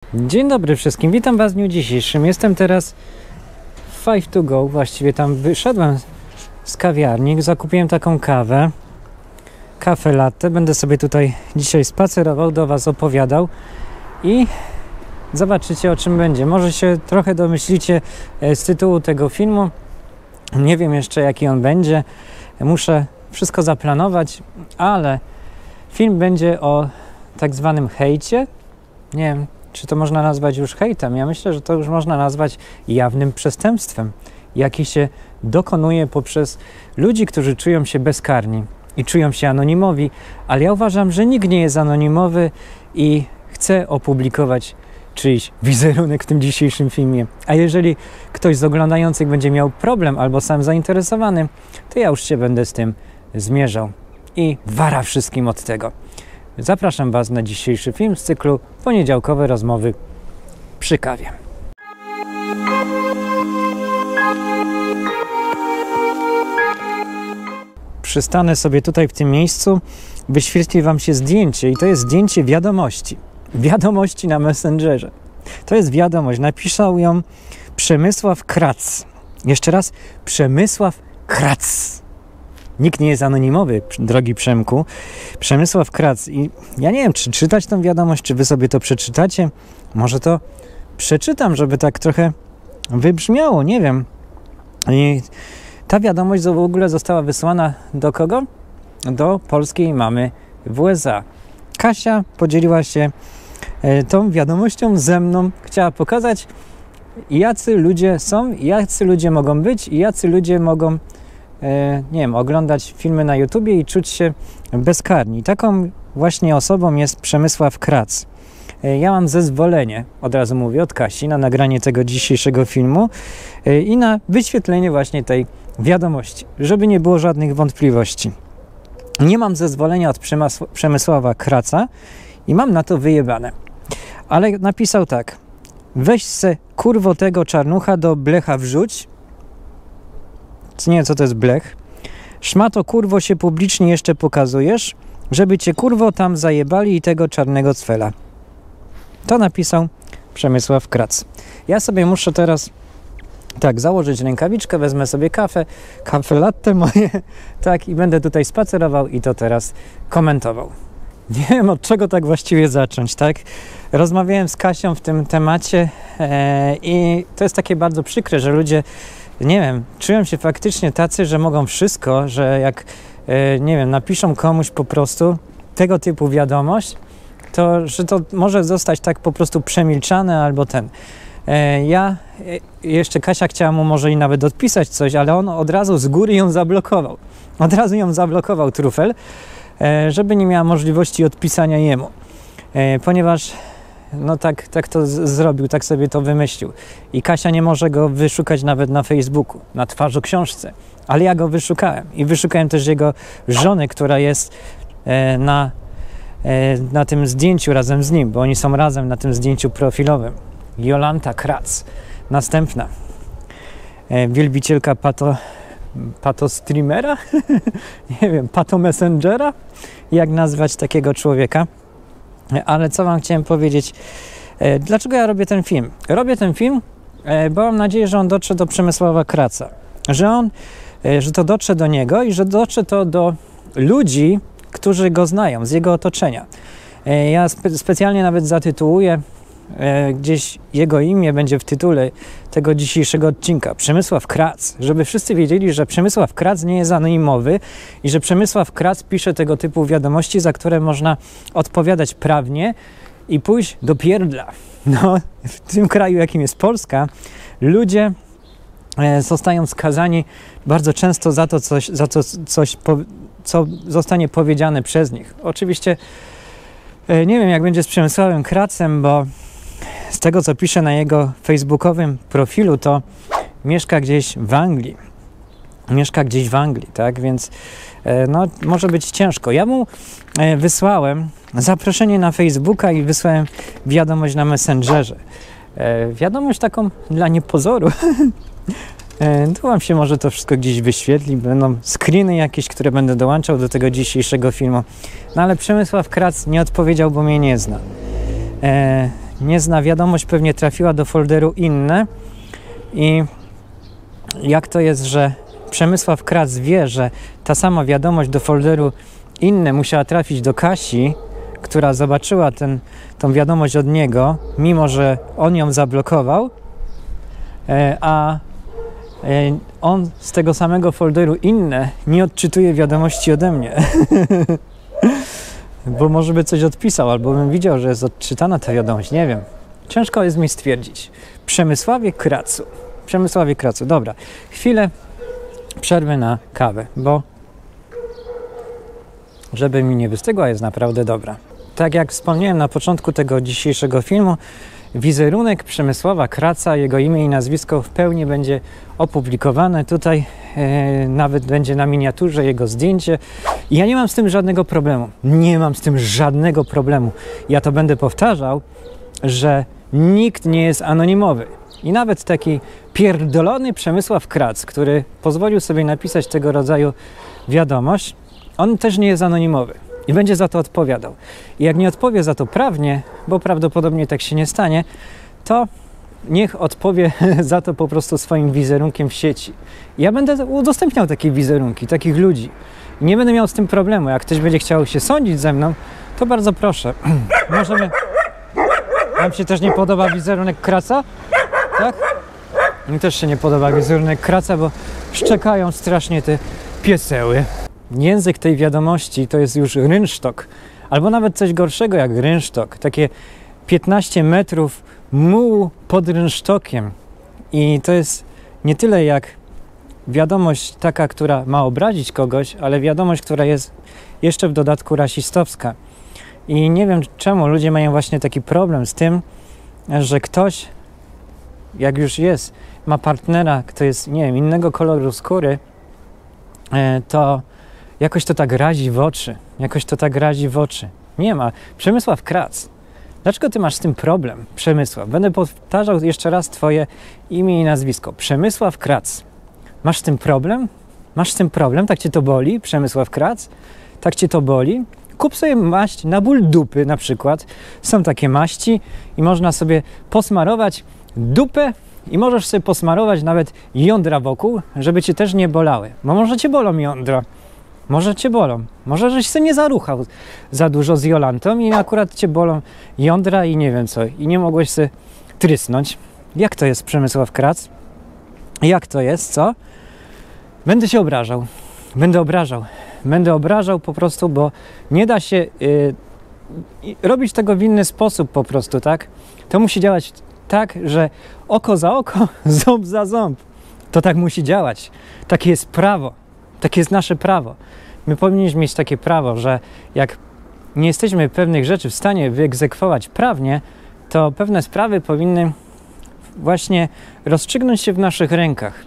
Dzień dobry wszystkim, witam Was w dniu dzisiejszym. Jestem teraz w Five to Go, właściwie tam wyszedłem z kawiarni, zakupiłem taką kawę latte. Będę sobie tutaj dzisiaj spacerował, do Was opowiadał i zobaczycie, o czym będzie. Może się trochę domyślicie z tytułu tego filmu. Nie wiem jeszcze, jaki on będzie. Muszę wszystko zaplanować, ale film będzie o tak zwanym hejcie. Nie wiem, czy to można nazwać już hejtem. Ja myślę, że to już można nazwać jawnym przestępstwem, jaki się dokonuje poprzez ludzi, którzy czują się bezkarni i czują się anonimowi, ale ja uważam, że nikt nie jest anonimowy i chcę opublikować czyjś wizerunek w tym dzisiejszym filmie. A jeżeli ktoś z oglądających będzie miał problem albo sam zainteresowany, to ja już się będę z tym zmierzał i wara wszystkim od tego. Zapraszam Was na dzisiejszy film z cyklu Poniedziałkowe rozmowy przy kawie. Przystanę sobie tutaj w tym miejscu, wyświetli Wam się zdjęcie i to jest zdjęcie wiadomości. Wiadomości na Messengerze. To jest wiadomość, napisał ją Przemysław Krac. Jeszcze raz, Przemysław Krac. Nikt nie jest anonimowy, drogi Przemku. Przemysław Krac. I ja nie wiem, czy czytać tą wiadomość, czy Wy sobie to przeczytacie. Może to przeczytam, żeby tak trochę wybrzmiało, nie wiem. I ta wiadomość w ogóle została wysłana do kogo? Do polskiej mamy w USA. Kasia podzieliła się tą wiadomością ze mną. Chciała pokazać, jacy ludzie są, jacy ludzie mogą być i jacy ludzie mogą nie wiem, oglądać filmy na YouTubie i czuć się bezkarni. Taką właśnie osobą jest Przemysław Krac. Ja mam zezwolenie, od razu mówię, od Kasi na nagranie tego dzisiejszego filmu i na wyświetlenie właśnie tej wiadomości, żeby nie było żadnych wątpliwości. Nie mam zezwolenia od Przemysława Kraca i mam na to wyjebane. Ale napisał tak: weź se kurwo tego czarnucha do blecha wrzuć. Nie wiem, co to jest blech. Szmato kurwo się publicznie jeszcze pokazujesz, żeby cię kurwo tam zajebali i tego czarnego cwela. To napisał Przemysław Krac. Ja sobie muszę teraz tak założyć rękawiczkę, wezmę sobie kawę latte moje, tak, i będę tutaj spacerował i to teraz komentował. Nie wiem, od czego tak właściwie zacząć, tak? Rozmawiałem z Kasią w tym temacie i to jest takie bardzo przykre, że ludzie, nie wiem, czują się faktycznie tacy, że mogą wszystko, że jak, nie wiem, napiszą komuś po prostu tego typu wiadomość, to, że to może zostać tak po prostu przemilczane albo ten. Jeszcze Kasia chciała mu może i nawet odpisać coś, ale on od razu z góry ją zablokował. Od razu ją zablokował trufel, żeby nie miała możliwości odpisania jemu. Ponieważ no tak to zrobił, tak sobie to wymyślił. I Kasia nie może go wyszukać nawet na Facebooku, na twarzoksiążce. Ale ja go wyszukałem. I wyszukałem też jego żony, która jest na tym zdjęciu razem z nim, bo oni są razem na tym zdjęciu profilowym. Jolanta Krac. Następna. Wielbicielka pato streamera? Nie wiem, pato messengera? Jak nazwać takiego człowieka? Ale co Wam chciałem powiedzieć? Dlaczego ja robię ten film? Robię ten film, bo mam nadzieję, że on dotrze do Przemysława Kraca. Że to dotrze do niego i że dotrze to do ludzi, którzy go znają, z jego otoczenia. Ja specjalnie nawet zatytułuję, gdzieś jego imię będzie w tytule tego dzisiejszego odcinka. Przemysław Krac. Żeby wszyscy wiedzieli, że Przemysław Krac nie jest anonimowy i że Przemysław Krac pisze tego typu wiadomości, za które można odpowiadać prawnie i pójść do pierdla. No, w tym kraju, jakim jest Polska, ludzie zostają skazani bardzo często za to co zostanie powiedziane przez nich. Oczywiście nie wiem, jak będzie z Przemysławem Kracem, bo z tego, co pisze na jego facebookowym profilu, to mieszka gdzieś w Anglii. Tak? Więc no, może być ciężko. Ja mu wysłałem zaproszenie na Facebooka i wysłałem wiadomość na Messengerze. Wiadomość taką dla niepozoru. Tu Wam się może to wszystko gdzieś wyświetli. Będą screeny jakieś, które będę dołączał do tego dzisiejszego filmu. No ale Przemysław Krac nie odpowiedział, bo mnie nie zna. nie zna, wiadomość pewnie trafiła do folderu inne i jak to jest, że Przemysław Krac wie, że ta sama wiadomość do folderu inne musiała trafić do Kasi, która zobaczyła tą wiadomość od niego, mimo że on ją zablokował, a on z tego samego folderu inne nie odczytuje wiadomości ode mnie. Bo może by coś odpisał, albo bym widział, że jest odczytana ta wiadomość, nie wiem. Ciężko jest mi stwierdzić. Przemysławie Kracu, dobra. Chwilę przerwy na kawę, bo żeby mi nie wystygła, jest naprawdę dobra. Tak jak wspomniałem na początku tego dzisiejszego filmu, wizerunek Przemysława Kraca, jego imię i nazwisko w pełni będzie opublikowane. Tutaj nawet będzie na miniaturze jego zdjęcie. I ja nie mam z tym żadnego problemu. Nie mam z tym żadnego problemu. Ja to będę powtarzał, że nikt nie jest anonimowy. I nawet taki pierdolony Przemysław Krac, który pozwolił sobie napisać tego rodzaju wiadomość, on też nie jest anonimowy i będzie za to odpowiadał. I jak nie odpowie za to prawnie, bo prawdopodobnie tak się nie stanie, to niech odpowie za to po prostu swoim wizerunkiem w sieci. Ja będę udostępniał takie wizerunki, takich ludzi. I nie będę miał z tym problemu. Jak ktoś będzie chciał się sądzić ze mną, to bardzo proszę. Możemy... Wam się też nie podoba wizerunek Kraca? Tak? Mi też się nie podoba wizerunek Kraca, bo szczekają strasznie te pieseły. Język tej wiadomości to jest już rynsztok, albo nawet coś gorszego jak rynsztok. Takie 15 metrów mułu pod rynsztokiem. I to jest nie tyle jak wiadomość taka, która ma obrazić kogoś, ale wiadomość, która jest jeszcze w dodatku rasistowska. I nie wiem czemu ludzie mają właśnie taki problem z tym, że ktoś, jak już jest, ma partnera, kto jest, nie wiem, innego koloru skóry, to jakoś to tak razi w oczy. Nie ma. Przemysław Krac. Dlaczego ty masz z tym problem? Przemysław. Będę powtarzał jeszcze raz twoje imię i nazwisko. Przemysław Krac. Masz z tym problem? Masz z tym problem? Tak cię to boli? Przemysław Krac? Tak cię to boli? Kup sobie maść na ból dupy na przykład. Są takie maści i można sobie posmarować dupę i możesz sobie posmarować nawet jądra wokół, żeby cię też nie bolały. Bo może cię bolą jądra. Może cię bolą. Może żeś się nie zaruchał za dużo z Jolantą i akurat cię bolą jądra i nie wiem co. I nie mogłeś sobie trysnąć. Jak to jest, Przemysław Krac? Jak to jest, co? Będę się obrażał. Będę obrażał po prostu, bo nie da się robić tego w inny sposób po prostu, tak? To musi działać tak, że oko za oko, ząb za ząb. To tak musi działać. Takie jest prawo. Takie jest nasze prawo. My powinniśmy mieć takie prawo, że jak nie jesteśmy pewnych rzeczy w stanie wyegzekwować prawnie, to pewne sprawy powinny właśnie rozstrzygnąć się w naszych rękach.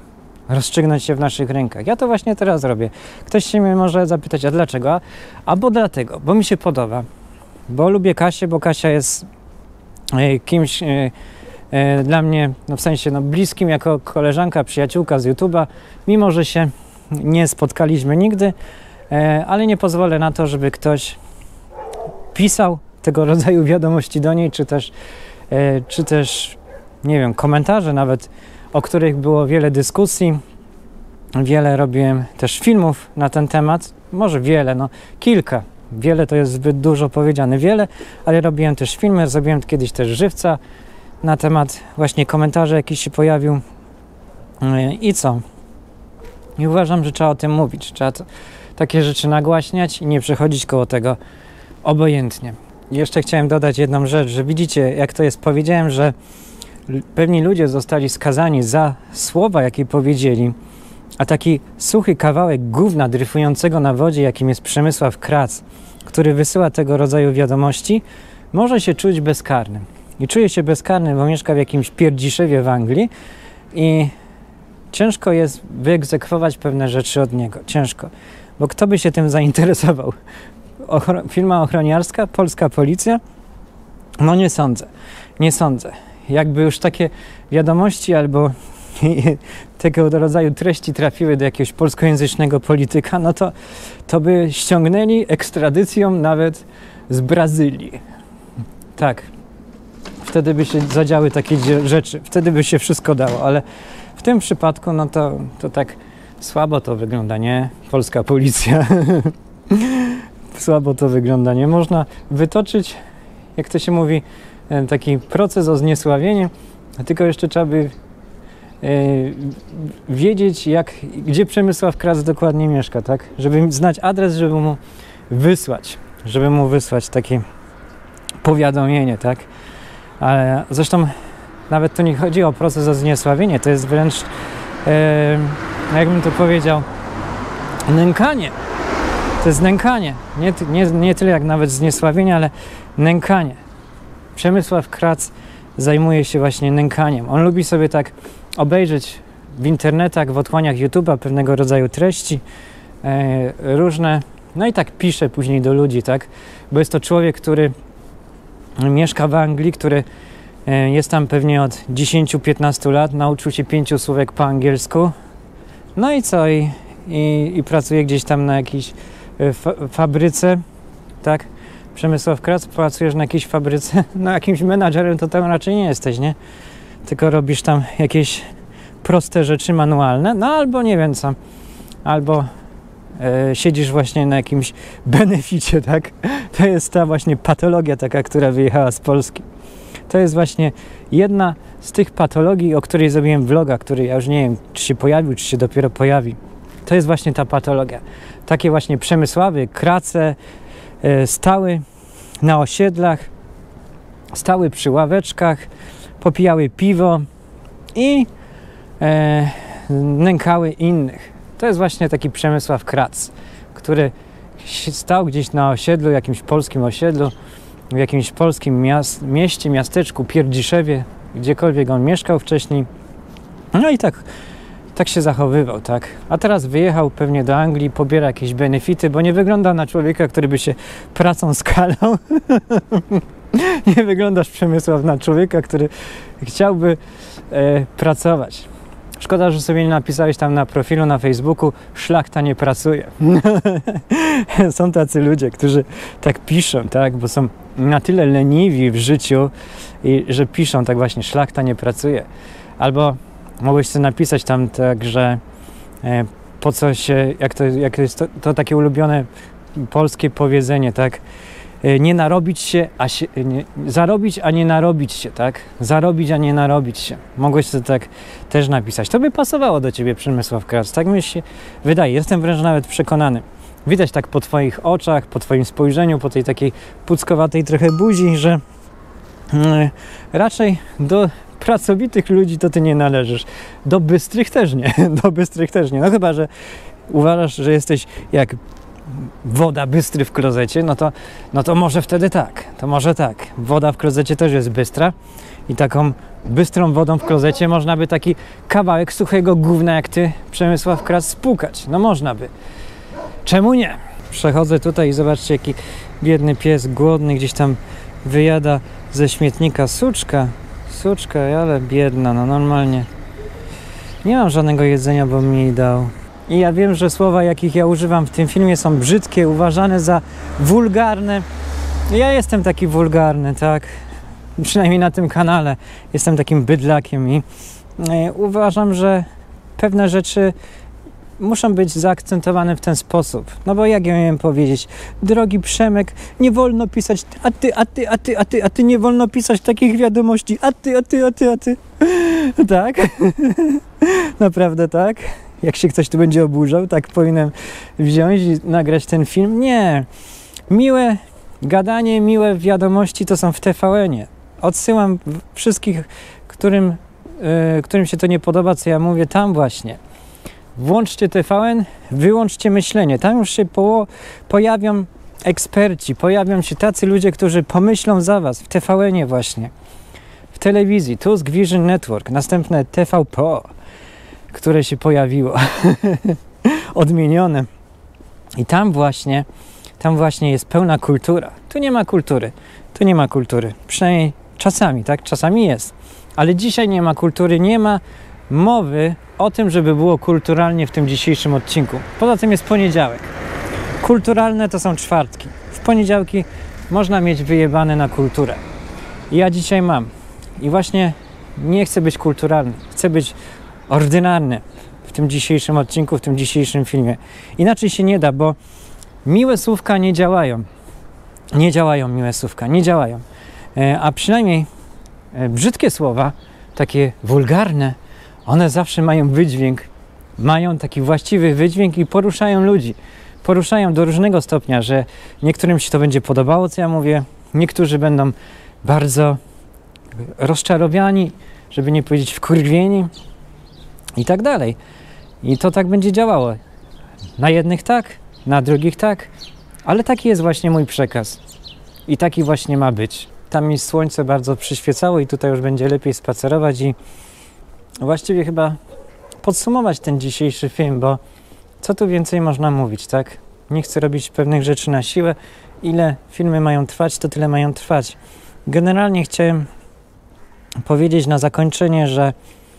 Ja to właśnie teraz robię. Ktoś się mnie może zapytać, a dlaczego? Albo dlatego, bo mi się podoba. Bo lubię Kasię, bo Kasia jest kimś dla mnie, no w sensie bliskim jako koleżanka, przyjaciółka z YouTube'a, mimo że się nie spotkaliśmy nigdy, ale nie pozwolę na to, żeby ktoś pisał tego rodzaju wiadomości do niej, czy też nie wiem, komentarze nawet, o których było wiele dyskusji. Wiele robiłem też filmów na ten temat, może wiele, kilka. Wiele to jest zbyt dużo powiedziane, ale robiłem też filmy, zrobiłem kiedyś też żywca na temat właśnie komentarzy, jaki się pojawił. I co? I uważam, że trzeba o tym mówić, trzeba takie rzeczy nagłaśniać i nie przechodzić koło tego obojętnie. I jeszcze chciałem dodać jedną rzecz, że widzicie, jak to jest. Powiedziałem, że pewni ludzie zostali skazani za słowa, jakie powiedzieli, a taki suchy kawałek gówna dryfującego na wodzie, jakim jest Przemysław Krac, który wysyła tego rodzaju wiadomości, może się czuć bezkarnym. I czuje się bezkarny, bo mieszka w jakimś Pierdziszewie w Anglii i ciężko jest wyegzekwować pewne rzeczy od niego. Ciężko. Bo kto by się tym zainteresował? Firma ochroniarska? Polska policja? No nie sądzę. Jakby już takie wiadomości albo tego rodzaju treści trafiły do jakiegoś polskojęzycznego polityka, no to by ściągnęli ekstradycją nawet z Brazylii. Tak. wtedy by się zadziały takie rzeczy, wtedy by się wszystko dało, ale w tym przypadku, no to tak słabo to wygląda, nie? Polska policja. Słabo to wygląda, nie? Można wytoczyć, jak to się mówi, taki proces o zniesławienie, tylko jeszcze trzeba by wiedzieć, gdzie Przemysław Kras dokładnie mieszka, tak? Żeby znać adres, żeby mu wysłać takie powiadomienie, tak? Ale zresztą nawet to nie chodzi o proces o zniesławienie, to jest wręcz, jakbym to powiedział, nękanie. To jest nękanie. Nie tyle jak nawet zniesławienie, ale nękanie. Przemysław Kras zajmuje się właśnie nękaniem. On lubi sobie tak obejrzeć w internetach, w otchłaniach YouTube'a pewnego rodzaju treści różne, no i tak pisze później do ludzi, tak? Bo jest to człowiek, który mieszka w Anglii, który jest tam pewnie od 10-15 lat, nauczył się 5 słówek po angielsku, no i co? I pracuje gdzieś tam na jakiejś fabryce, tak? Przemysław Kras, pracujesz na jakiejś fabryce, no jakimś menadżerem to tam raczej nie jesteś, nie? Tylko robisz tam jakieś proste rzeczy manualne, no albo nie wiem co, albo siedzisz właśnie na jakimś beneficie, tak? To jest ta właśnie patologia taka, która wyjechała z Polski. To jest właśnie jedna z tych patologii, o której zrobiłem vloga, który ja już nie wiem, czy się pojawił, czy się dopiero pojawi. To jest właśnie ta patologia. Takie właśnie Przemysławy, Krace stały na osiedlach, stały przy ławeczkach, popijały piwo i nękały innych. To jest właśnie taki Przemysław Kras, który stał gdzieś na osiedlu, jakimś polskim osiedlu, w jakimś polskim mieście, miasteczku, Pierdziszewie, gdziekolwiek on mieszkał wcześniej. No i tak się zachowywał, tak? A teraz wyjechał pewnie do Anglii, pobiera jakieś benefity, bo nie wygląda na człowieka, który by się pracą skalał. Nie wyglądasz, Przemysław, na człowieka, który chciałby pracować. Szkoda, że sobie nie napisałeś tam na profilu na Facebooku: szlachta nie pracuje. Są tacy ludzie, którzy tak piszą, tak? Bo są na tyle leniwi w życiu, że piszą tak właśnie: szlachta nie pracuje. Albo mogłeś sobie napisać tam tak, że po co się, jak to jest to takie ulubione polskie powiedzenie, tak? Nie narobić się, zarobić, a nie narobić się, tak? Zarobić, a nie narobić się. Mogłeś sobie tak też napisać. To by pasowało do ciebie, Przemysław Kras. Tak mi się wydaje. Jestem wręcz nawet przekonany. Widać tak po twoich oczach, po twoim spojrzeniu, po tej takiej puckowatej trochę buzi, że raczej do pracowitych ludzi to ty nie należysz. Do bystrych też nie. Do bystrych też nie. No chyba, że uważasz, że jesteś jak woda bystry w klozecie, no to może wtedy tak. To może tak. Woda w klozecie też jest bystra i taką bystrą wodą w klozecie można by taki kawałek suchego gówna jak ty, Przemysław Kras, spłukać. No można by. Czemu nie? Przechodzę tutaj i zobaczcie, jaki biedny pies, głodny, gdzieś tam wyjada ze śmietnika suczka, ale biedna, no normalnie. Nie mam żadnego jedzenia, bo mi jej dał. I ja wiem, że słowa, jakich ja używam w tym filmie, są brzydkie, uważane za wulgarne. Ja jestem taki wulgarny, tak? Przynajmniej na tym kanale. Jestem takim bydlakiem i uważam, że pewne rzeczy muszą być zaakcentowane w ten sposób. No bo jak ja miałem powiedzieć: drogi Przemek, nie wolno pisać a ty, nie wolno pisać takich wiadomości, a ty. Tak? Naprawdę tak? Jak się ktoś tu będzie oburzał, tak powinienem wziąć i nagrać ten film? Nie. Miłe gadanie, miłe wiadomości to są w TVN-ie. Odsyłam wszystkich, którym się to nie podoba, co ja mówię, tam właśnie. Włączcie TVN, wyłączcie myślenie. Tam już się pojawią eksperci, pojawią się tacy ludzie, którzy pomyślą za was. W TVN-ie właśnie. W telewizji. Tusk Vision Network. Następne TVP, które się pojawiło. Odmienione. I tam właśnie jest pełna kultura. Tu nie ma kultury. Przynajmniej czasami, tak? Czasami jest. Ale dzisiaj nie ma kultury, nie ma mowy o tym, żeby było kulturalnie w tym dzisiejszym odcinku. Poza tym jest poniedziałek. Kulturalne to są czwartki. W poniedziałki można mieć wyjebane na kulturę. I ja dzisiaj mam. I właśnie nie chcę być kulturalny, chcę być ordynarny w tym dzisiejszym odcinku, w tym dzisiejszym filmie. Inaczej się nie da, bo miłe słówka nie działają. Nie działają miłe słówka, nie działają. A przynajmniej brzydkie słowa, takie wulgarne, one zawsze mają wydźwięk, mają taki właściwy wydźwięk i poruszają ludzi. Poruszają do różnego stopnia, że niektórym się to będzie podobało, co ja mówię, niektórzy będą bardzo rozczarowani, żeby nie powiedzieć wkurwieni i tak dalej. I to tak będzie działało. Na jednych tak, na drugich tak, ale taki jest właśnie mój przekaz. I taki właśnie ma być. Tam mi słońce bardzo przyświecało i tutaj już będzie lepiej spacerować i właściwie chyba podsumować ten dzisiejszy film, bo co tu więcej można mówić, tak? Nie chcę robić pewnych rzeczy na siłę. Ile filmy mają trwać, to tyle mają trwać. Generalnie chciałem powiedzieć na zakończenie, że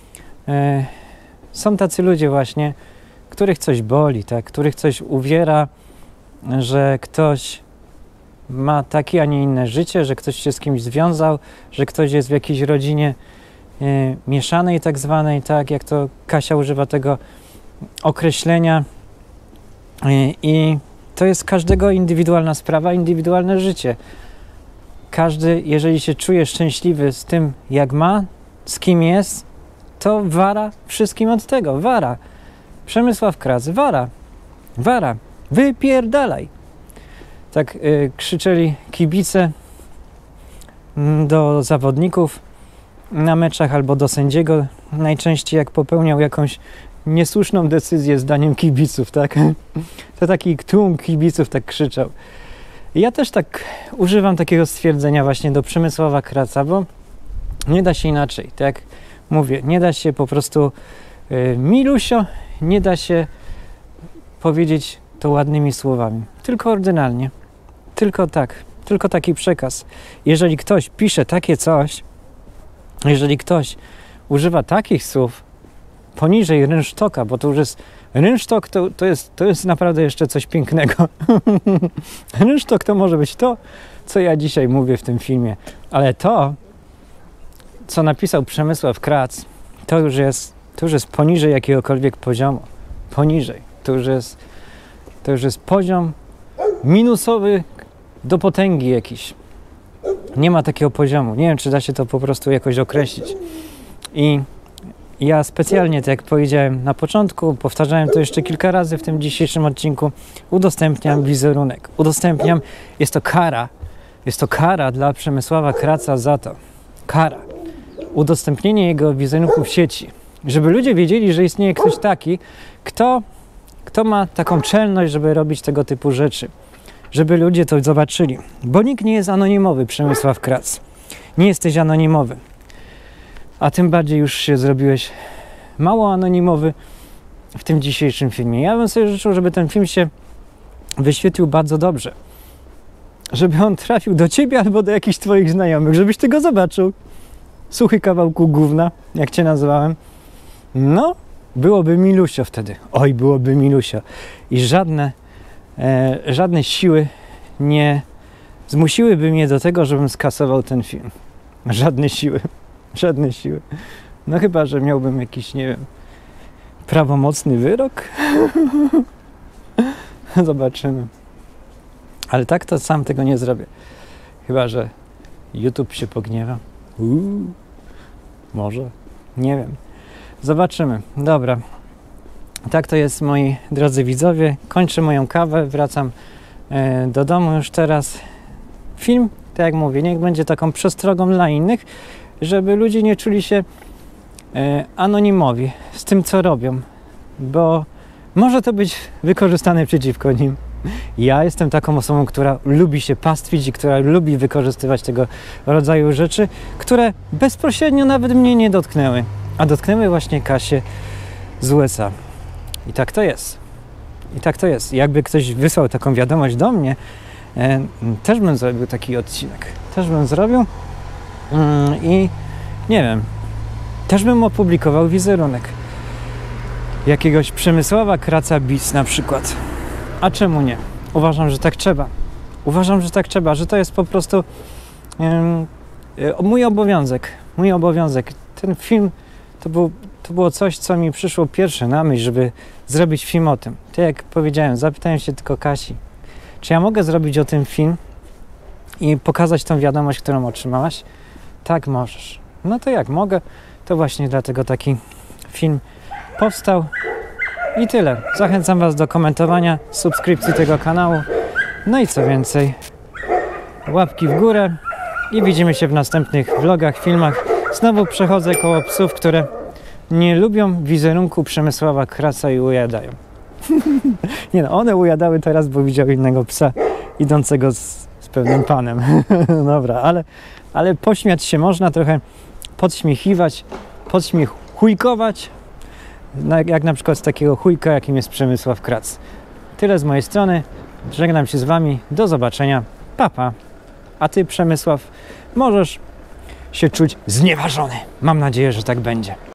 są tacy ludzie właśnie, których coś boli, tak? Których coś uwiera, że ktoś ma takie, a nie inne życie, że ktoś się z kimś związał, że ktoś jest w jakiejś rodzinie mieszanej tak zwanej, tak? Jak to Kasia używa tego określenia. I to jest każdego indywidualna sprawa, indywidualne życie. Każdy, jeżeli się czuje szczęśliwy z tym, jak ma, z kim jest, to wara wszystkim od tego. Wara. Przemysław Kras. Wara. Wara. Wypierdalaj. Tak krzyczeli kibice do zawodników na meczach albo do sędziego. Najczęściej jak popełniał jakąś niesłuszną decyzję zdaniem kibiców, tak? To taki tłum kibiców tak krzyczał. I ja też tak używam takiego stwierdzenia właśnie do Przemysława Krasa, bo nie da się inaczej, tak jak mówię, nie da się po prostu milusio, nie da się powiedzieć to ładnymi słowami, tylko ordynalnie, tylko tak, tylko taki przekaz. Jeżeli ktoś pisze takie coś, jeżeli ktoś używa takich słów poniżej rynsztoka, bo to już jest rynsztok, to jest naprawdę jeszcze coś pięknego. Rynsztok to może być to, co ja dzisiaj mówię w tym filmie, ale to, co napisał Przemysław Kras, to już jest poniżej jakiegokolwiek poziomu. Poniżej. To już jest poziom minusowy do potęgi jakiś. Nie ma takiego poziomu. Nie wiem, czy da się to po prostu jakoś określić. I ja specjalnie, tak jak powiedziałem na początku, powtarzałem to jeszcze kilka razy w tym dzisiejszym odcinku, udostępniam wizerunek. Udostępniam, jest to kara dla Przemysława Krasa za to. Kara. Udostępnienie jego wizerunku w sieci. Żeby ludzie wiedzieli, że istnieje ktoś taki, kto ma taką czelność, żeby robić tego typu rzeczy. Żeby ludzie to zobaczyli. Bo nikt nie jest anonimowy, Przemysław Kras. Nie jesteś anonimowy. A tym bardziej już się zrobiłeś mało anonimowy w tym dzisiejszym filmie. Ja bym sobie życzył, żeby ten film się wyświetlił bardzo dobrze. Żeby on trafił do ciebie albo do jakichś twoich znajomych, żebyś ty go zobaczył. Suchy kawałku gówna, jak cię nazwałem. No, byłoby milusio wtedy. Oj, byłoby milusio. I żadne siły nie zmusiłyby mnie do tego, żebym skasował ten film. Żadne siły. Żadne siły. No chyba, że miałbym jakiś, nie wiem, prawomocny wyrok. Zobaczymy. Ale tak to sam tego nie zrobię. Chyba, że YouTube się pogniewa. Może. Nie wiem. Zobaczymy. Dobra. Tak to jest, moi drodzy widzowie. Kończę moją kawę. Wracam do domu już teraz. Film, tak jak mówię, niech będzie taką przestrogą dla innych, żeby ludzie nie czuli się anonimowi z tym, co robią, bo może to być wykorzystane przeciwko nim. Ja jestem taką osobą, która lubi się pastwić i która lubi wykorzystywać tego rodzaju rzeczy, które bezpośrednio nawet mnie nie dotknęły, a dotknęły właśnie Kasię z USA. I tak to jest. I tak to jest. Jakby ktoś wysłał taką wiadomość do mnie, też bym zrobił taki odcinek. Też bym zrobił i nie wiem, też bym opublikował wizerunek jakiegoś Przemysława Krasa bis na przykład. A czemu nie? Uważam, że tak trzeba. Uważam, że tak trzeba, że to jest po prostu mój obowiązek. mój obowiązek. Ten film to było coś, co mi przyszło pierwsze na myśl, żeby zrobić film o tym. Tak jak powiedziałem, zapytałem się tylko Kasi, czy ja mogę zrobić o tym film i pokazać tą wiadomość, którą otrzymałaś? Tak, możesz. No to jak mogę, to właśnie dlatego taki film powstał i tyle. Zachęcam Was do komentowania, subskrypcji tego kanału. No i co więcej, łapki w górę i widzimy się w następnych vlogach, filmach. Znowu przechodzę koło psów, które nie lubią wizerunku Przemysława Kraca i ujadają. Nie no, one ujadały teraz, bo widziały innego psa idącego z pewnym panem. Dobra, ale pośmiać się można, trochę podśmiechiwać, podśmiechujkować, jak na przykład z takiego chujka, jakim jest Przemysław Krac. Tyle z mojej strony. Żegnam się z Wami. Do zobaczenia. Pa, pa. A Ty, Przemysław, możesz się czuć znieważony. Mam nadzieję, że tak będzie.